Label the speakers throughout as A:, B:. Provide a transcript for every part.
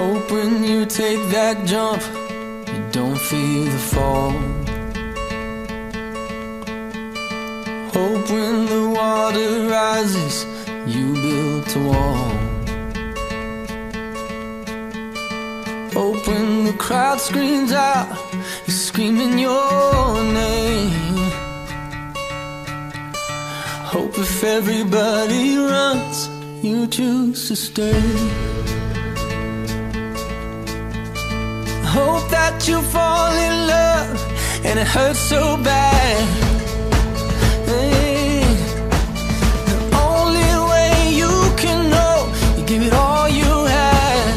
A: Hope when you take that jump, you don't feel the fall. Hope when the water rises, you built a wall. Hope when the crowd screams out, you're screaming your name. Hope if everybody runs, you choose to stay. Hope that you fall in love and it hurts so bad. Hey, the only way you can know, you give it all you had.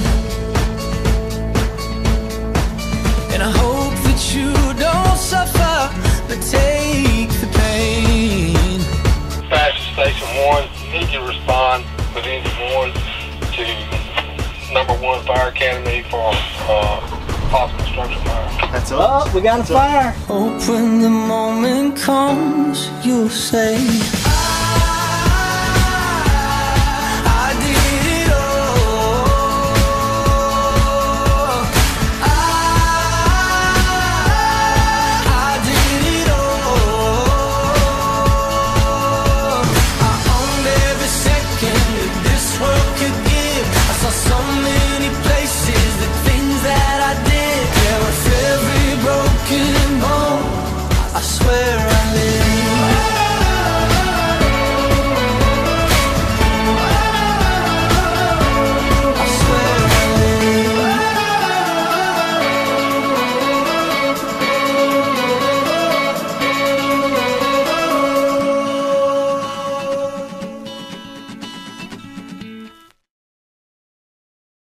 A: And I hope that you don't suffer, but take the pain.
B: Fastest Station 1, need to respond with Engine 1 to #1 Fire Academy for possible structure fire.
C: That's all. Oh, we got a fire.
A: Hope when the moment comes, you'll say